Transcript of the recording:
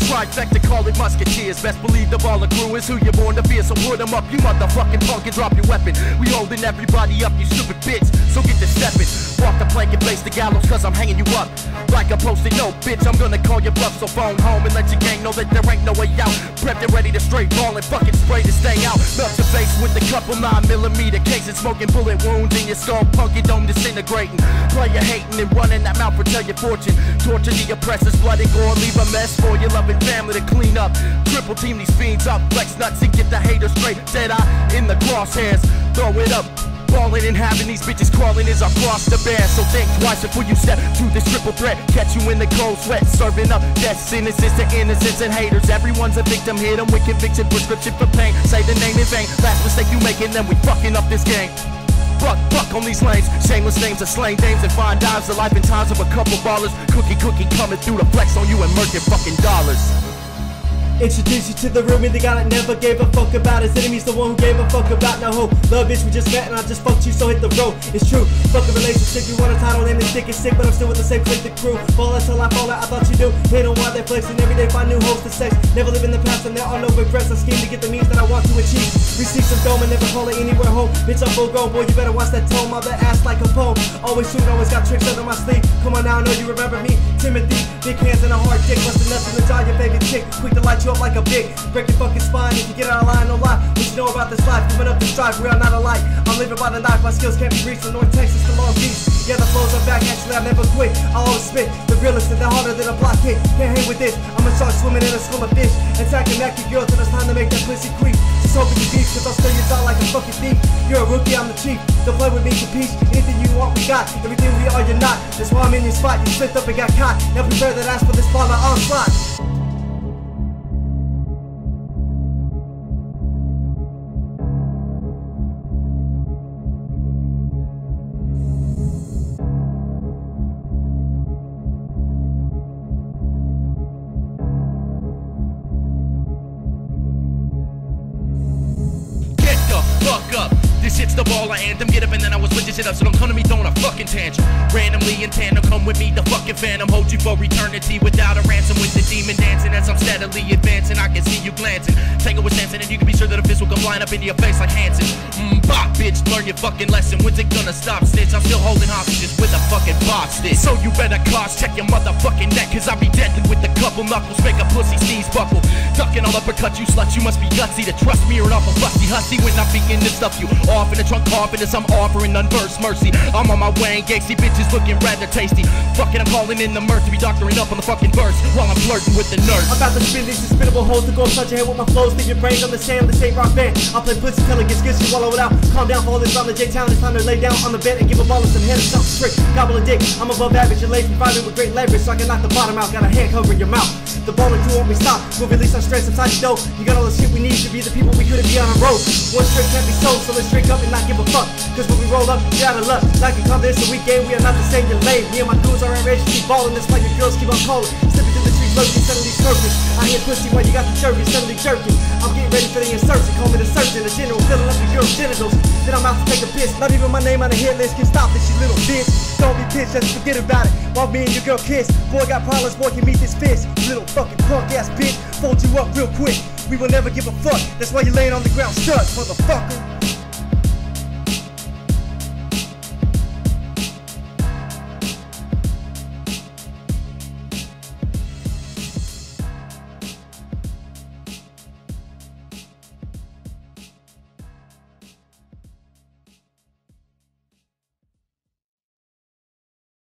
trifecta, call it musketeers. Best believe the baller crew is who you're born to fear. So put them up, you motherfucking punk, and drop your weapon. We holding everybody up, you stupid bitch. So get to stepping. Walk the plank and place the gallows, cause I'm hanging you up like a post-it note, bitch. I'm gonna call your bluff, so phone home and let your gang know that there ain't no way out. Prepped and ready to straight ball and fucking spray this thing out. Melt your face with a couple 9mm cases, smoking bullet wounds in your skull, punk, your dome disintegrating. Player hating and running that mouth for tell your fortune. Torture the oppressors, blood and gore, leave a mess for your loving family to clean up. Triple team these fiends up, flex nuts and get the haters straight. Dead eye in the crosshairs, throw it up. Balling and having these bitches crawling is our cross to bear. So think twice before you step to this triple threat. Catch you in the cold sweat, serving up death sentences to innocents and haters. Everyone's a victim, hit them with conviction, prescription for pain. Say the name in vain, last mistake you make and then we fucking up this game. Buck on these lanes, shameless names of slain dames and fine dimes. The life and times of a couple ballers. Cookie coming through to flex on you and murk your fucking dollars. Introduce you to the real me, the guy that never gave a fuck about his enemies, the one who gave a fuck about no hope. Love bitch, we just met and I just fucked you, so hit the road. It's true, fuck a relationship, you want a title and it's dick is sick, but I'm still with the same clique, the crew. Fall out till I fall out, I thought you knew. Hate on why they're flexing, every day find new hoes to sex. Never live in the past and there are no regrets. I scheme to get the means that I want to achieve. Receive some dome and never call it anywhere home. Bitch, I'm full grown, boy, you better watch that tone. Mother ass like a poem. Always shoot, always got tricks under my sleeve. Come on now, I know you remember me. Timothy, big hands and a hard dick. Bustin' nuts in the jaw, your favorite chick. Quick to light you up like a big. Break your fucking spine if you get out of line, no lie. What you know about this life, coming up the strife, we are not alike. I'm living by the knife, my skills can't be reached from North Texas to Long Beach. Yeah, the flows are back, actually I never quit. I always spit, the realest and the harder than a block hit. Can't hang with this, I'm a shark swimming in a school of fish. Attacking naked girls till it's time to make that pussy creep. Just hoping you beef, cause I'll stir your jaw like a fucking thief. You're a rookie, I'm the chief. Don't play with me, compete. Anything you want, we got. Everything we are, you're not. That's why I'm in your spot, you slipped up and got caught. Now prepare that ass for this ball, my onslaught. Fuck up. This shit's the baller anthem. Get up and then I was with this shit up, so don't come to me throwing a fucking tantrum. Randomly in tandem, come with me, the fucking phantom. Hold you for eternity without a ransom. With the demon dancing as I'm steadily advancing. I can see you glancing. Tangle with Samson and you can be sure that a fist will come flying up into your face like Hanson. Bop, bitch, learn your fucking lesson. When's it gonna stop, snitch? I'm still holding hostages with a fucking box stitch. So you better cause check your motherfucking neck, cause I be deadly with a couple knuckles. Make a pussy sneeze buckle. Ducking all uppercut, you slut. You must be gutsy to trust me or an awful fussy hussy. When I begin to stuff you off in the trunk confidence, I'm offering unversed mercy. I'm on my way and Gacy bitches looking rather tasty. Fucking I'm calling in the mirth to be doctoring up on the fucking verse while I'm flirting with the nurse. I'm about to spin these suspendable holes to go upside your head with my flows. Leave your brains on the sand, this ain't rock band. I'll play pussy till it gets good, swallow it out. Calm down for all this on the J-Town. It's time to lay down on the bed and give a baller some head and something strict. Gobble a dick, I'm above average and lazy, fighting with great leverage, so I can knock the bottom out. Got a hand covering your mouth. The baller crew won't be stopped. We'll release our stress inside your dough. You got all the shit we need to be the people we couldn't be on the road. One trick can't be sold, so let's drink up and not give a fuck. Cause when we roll up, you out of luck. Like we come this a weekend, we are not the same, you're lame. Me and my dudes are outrageous, keep ballin'. That's why your girls keep on calling. Slipping through the trees, lurking, suddenly surfing. I hear pussy while you got the jerky, suddenly jerking. I'm getting ready for the insertion, call me the surgeon. The general filling up your girl's genitals. Then I'm out to take a piss. Not even my name on the hit list can stop this, you little bitch. Don't be bitch, just forget about it. While me and your girl kiss. Boy got problems, boy can meet this fist. You little fucking punk ass bitch. Fold you up real quick. We will never give a fuck. That's why you're laying on the ground stuck, motherfucker.